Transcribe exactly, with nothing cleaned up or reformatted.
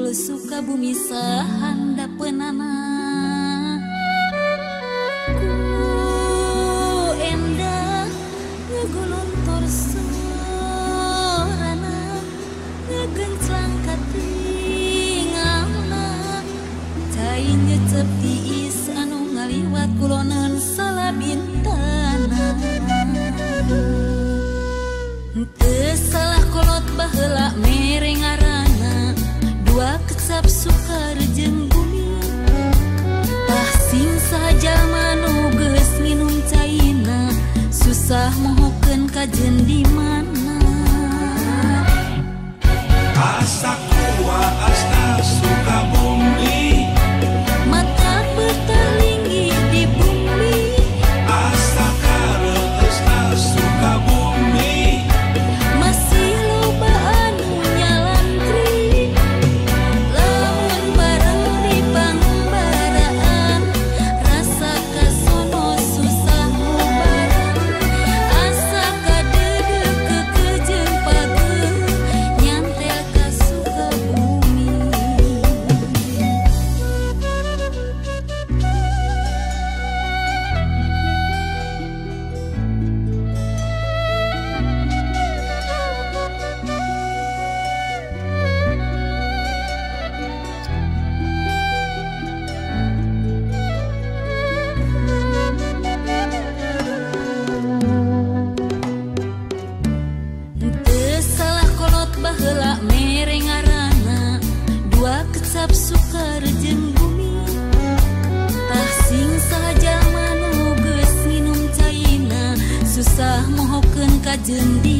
suka bumi sahandapeunana ku endah ngeguluntor sorana ngegenclang katingalna cai nyecep tiis anu ngaliwat kulonan salabintana teu salah kolot baheula mere ngaranna dua kecap sukar jeung bumi tah sing saja manu geus nginum caina susah mohokeun kajen di mana asa kuat asna suka bumi mata bertelinggi di bumi asa kareusna suka bumi masih loba anu nyalantri lamun bareng di pangbaraan rasa kasono susah mubarang asa kadeudeuk kekejeung pageuh nyantel ka suka bumi teu salah kolot baheula mere ngaranna dua kecap sukar jeung bumi tah sing saja manu geus nginum caina susah mohokeun kajen di